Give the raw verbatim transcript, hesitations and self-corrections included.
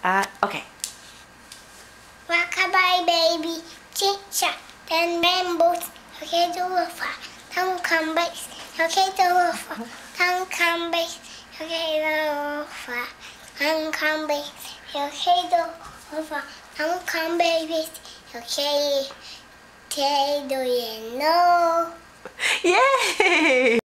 Uh, okay. Rockabye baby, chicha, then bamboos. Okay, do a fa. Don't come back. Okay, do a fa. Don't come back. Okay, do a fa. Don't come back. Okay, do a fa. Don't come baby. Okay, okay, do you know? Yay!